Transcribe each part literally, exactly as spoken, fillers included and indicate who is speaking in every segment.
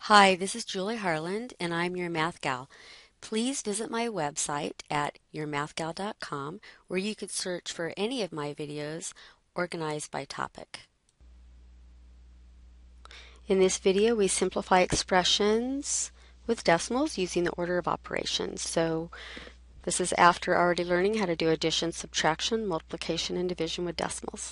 Speaker 1: Hi, this is Julie Harland, and I'm your Math Gal. Please visit my website at your math gal dot com, where you could search for any of my videos organized by topic. In this video, we simplify expressions with decimals using the order of operations. So this is after already learning how to do addition, subtraction, multiplication, and division with decimals.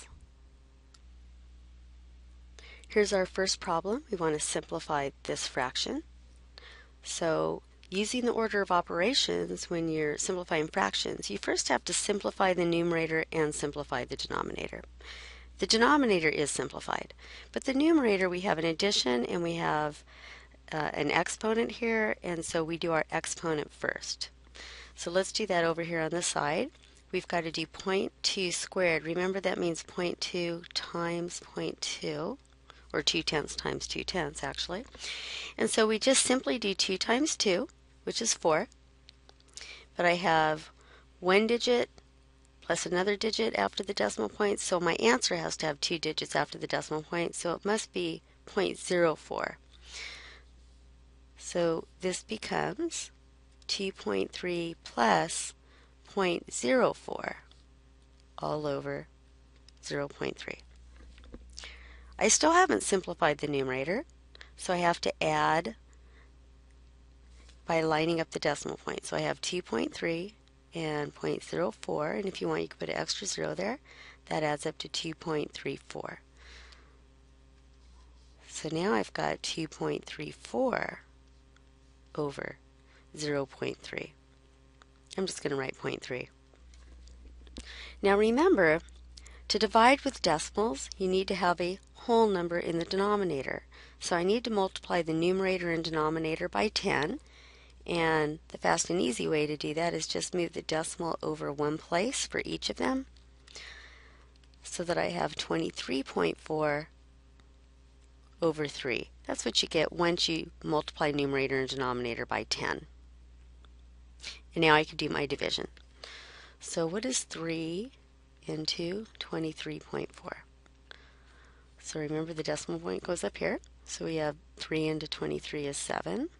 Speaker 1: Here's our first problem. We want to simplify this fraction. So using the order of operations when you're simplifying fractions, you first have to simplify the numerator and simplify the denominator. The denominator is simplified, but the numerator, we have an addition and we have uh, an exponent here, and so we do our exponent first. So let's do that over here on the side. We've got to do zero point two squared. Remember, that means zero point two times zero point two. Or two tenths times two tenths actually. And so we just simply do two times two, which is four. But I have one digit plus another digit after the decimal point, so my answer has to have two digits after the decimal point, so it must be zero point zero four. So this becomes two point three plus zero point zero four all over zero point three. I still haven't simplified the numerator, so I have to add by lining up the decimal point. So I have two point three and zero point zero four, and if you want you can put an extra zero there. That adds up to two point three four. So now I've got two point three four over zero point three. I'm just going to write zero point three. Now remember, to divide with decimals, you need to have a whole number in the denominator. So I need to multiply the numerator and denominator by ten, and the fast and easy way to do that is just move the decimal over one place for each of them, so that I have twenty-three point four over three. That's what you get once you multiply numerator and denominator by ten. And now I can do my division. So what is three into twenty-three point four? So remember, the decimal point goes up here. So we have three into twenty-three is seven.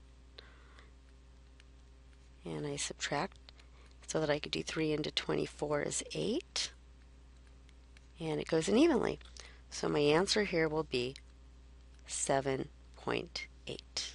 Speaker 1: And I subtract so that I could do three into twenty-four is eight. And it goes in evenly. So my answer here will be seven point eight.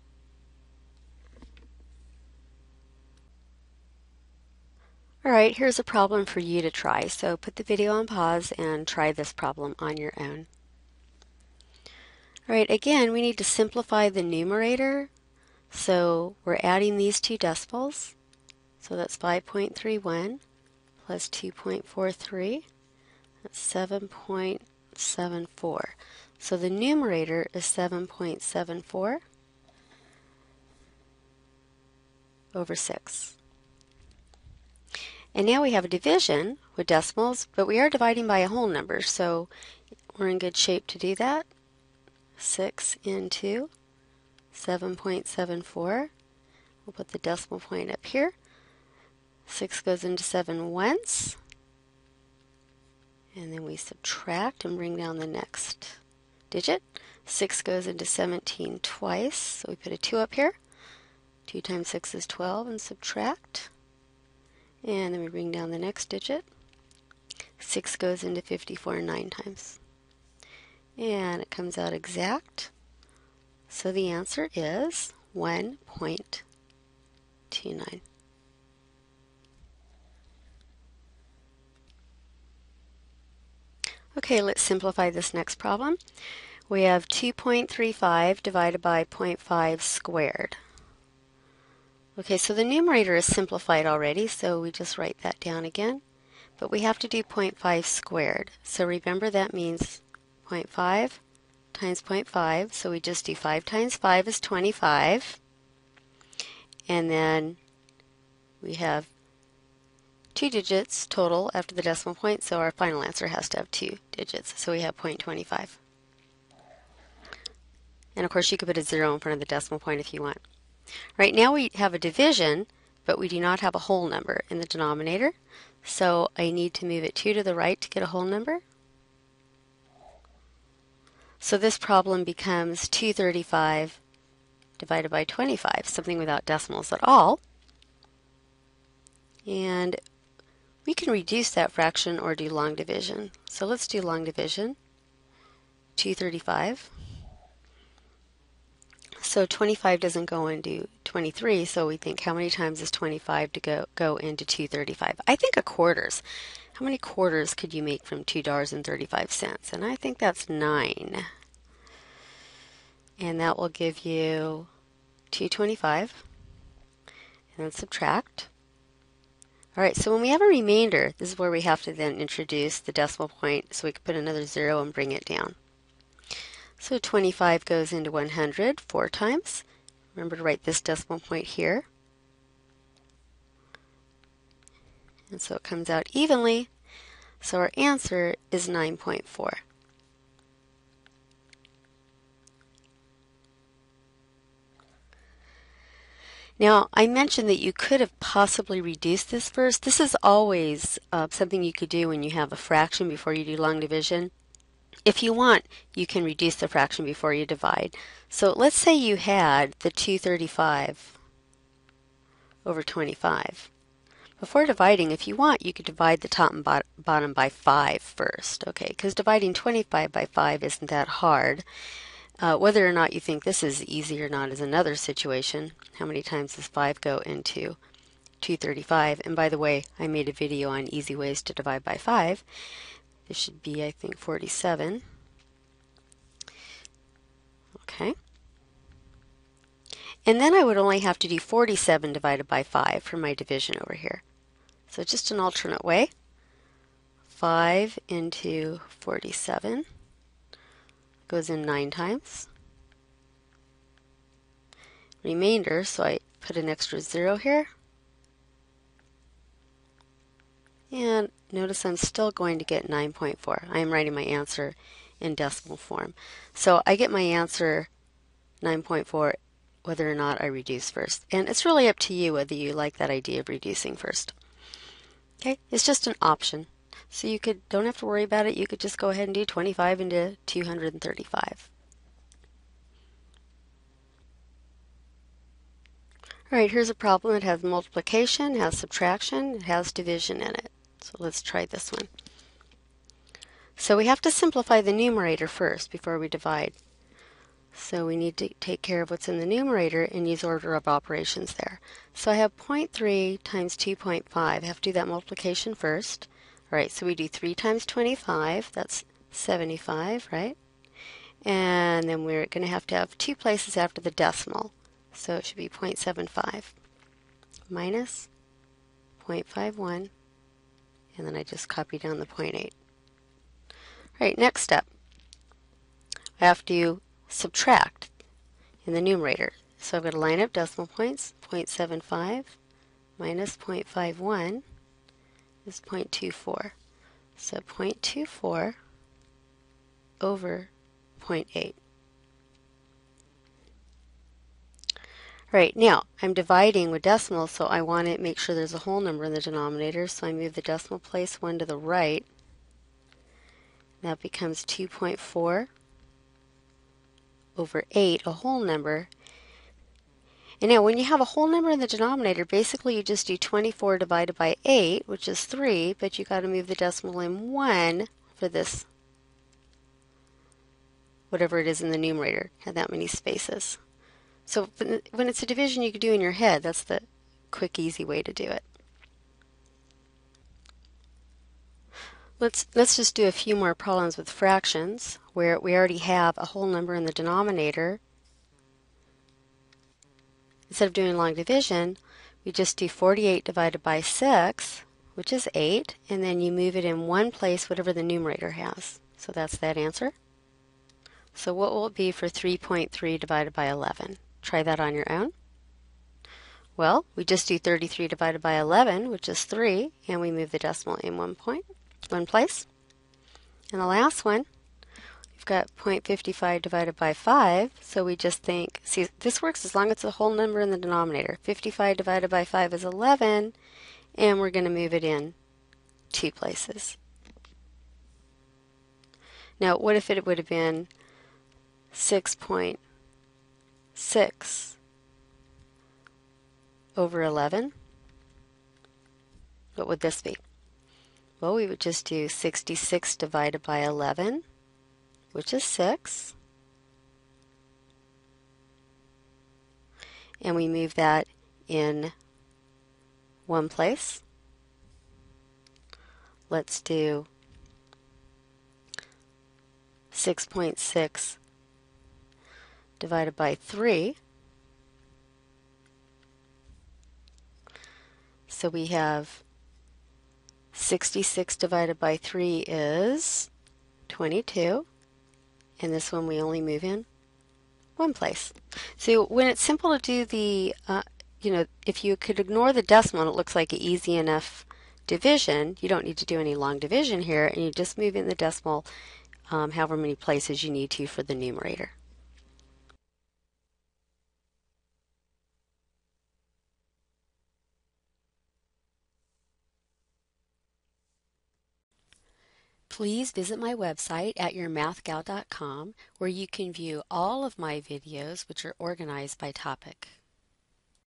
Speaker 1: Alright, here's a problem for you to try. So put the video on pause and try this problem on your own. Alright, again, we need to simplify the numerator. So we're adding these two decimals. So that's five point three one plus two point four three. That's seven point seven four. So the numerator is seven point seven four over six. And now we have a division with decimals, but we are dividing by a whole number, so we're in good shape to do that. six into seven point seven four. We'll put the decimal point up here. six goes into seven once. And then we subtract and bring down the next digit. six goes into seventeen twice, so we put a two up here. two times six is twelve, and subtract. And then we bring down the next digit. six goes into fifty-four nine times. And it comes out exact. So the answer is one point two nine. Okay, let's simplify this next problem. We have two point three five divided by zero point five squared. Okay, so the numerator is simplified already, so we just write that down again. But we have to do zero point five squared. So remember, that means zero point five times zero point five. So we just do five times five is twenty-five. And then we have two digits total after the decimal point, so our final answer has to have two digits. So we have zero point two five. And of course, you could put a zero in front of the decimal point if you want. Right now we have a division, but we do not have a whole number in the denominator. So I need to move it two to the right to get a whole number. So this problem becomes two thirty-five divided by twenty-five, something without decimals at all. And we can reduce that fraction or do long division. So let's do long division. two thirty-five. So twenty-five doesn't go into twenty-three, so we think how many times is twenty-five to go, go into two thirty-five? I think a quarters. How many quarters could you make from two dollars and thirty-five cents? And I think that's nine. And that will give you two twenty-five. And then subtract. All right, so when we have a remainder, this is where we have to then introduce the decimal point so we can put another zero and bring it down. So twenty-five goes into one hundred four times. Remember to write this decimal point here. And so it comes out evenly. So our answer is nine point four. Now, I mentioned that you could have possibly reduced this first. This is always uh, something you could do when you have a fraction before you do long division. If you want, you can reduce the fraction before you divide. So let's say you had the two thirty-five over twenty-five. Before dividing, if you want, you could divide the top and bot bottom by five first, okay? Because dividing twenty-five by five isn't that hard. Uh, whether or not you think this is easy or not is another situation. How many times does five go into two thirty-five? And by the way, I made a video on easy ways to divide by five. This should be, I think, forty-seven. Okay. And then I would only have to do forty-seven divided by five for my division over here. So just an alternate way. five into forty-seven goes in nine times. Remainder, so I put an extra zero here. And notice I'm still going to get nine point four. I am writing my answer in decimal form. So I get my answer nine point four whether or not I reduce first. And it's really up to you whether you like that idea of reducing first. Okay, it's just an option. So you could don't have to worry about it. You could just go ahead and do twenty-five into two hundred thirty-five. All right, here's a problem. It has multiplication, it has subtraction, it has division in it. So let's try this one. So we have to simplify the numerator first before we divide. So we need to take care of what's in the numerator and use order of operations there. So I have zero point three times two point five. I have to do that multiplication first. All right, so we do three times twenty-five. That's seventy-five, right? And then we're going to have to have two places after the decimal. So it should be zero point seven five minus zero point five one. And then I just copy down the zero point eight. All right, next step. I have to subtract in the numerator. So I've got to line up decimal points. zero point seven five minus zero point five one is zero point two four. So zero point two four over zero point eight. Right, now I'm dividing with decimals, so I want to make sure there's a whole number in the denominator, so I move the decimal place one to the right. That becomes two point four over eight, a whole number. And now when you have a whole number in the denominator, basically you just do twenty-four divided by eight, which is three, but you got to move the decimal in one for this, whatever it is in the numerator, had that many spaces. So when it's a division you could do in your head, that's the quick, easy way to do it. Let's, let's just do a few more problems with fractions where we already have a whole number in the denominator. Instead of doing long division, we just do forty-eight divided by six, which is eight, and then you move it in one place, whatever the numerator has. So that's that answer. So what will it be for three point three divided by eleven? Try that on your own. Well, we just do thirty-three divided by eleven, which is three, and we move the decimal in one point, one place. And the last one, we've got zero point five five divided by five, so we just think, see, this works as long as it's a whole number in the denominator. fifty-five divided by five is eleven, and we're going to move it in two places. Now, what if it would have been six point six over eleven. What would this be? Well, we would just do sixty-six divided by eleven, which is six. And we move that in one place. Let's do six point six divided by three. So we have sixty-six divided by three is twenty-two. And this one we only move in one place. So when it's simple to do the, uh, you know, if you could ignore the decimal and it looks like an easy enough division, you don't need to do any long division here, and you just move in the decimal um, however many places you need to for the numerator. Please visit my website at your math gal dot com, where you can view all of my videos, which are organized by topic.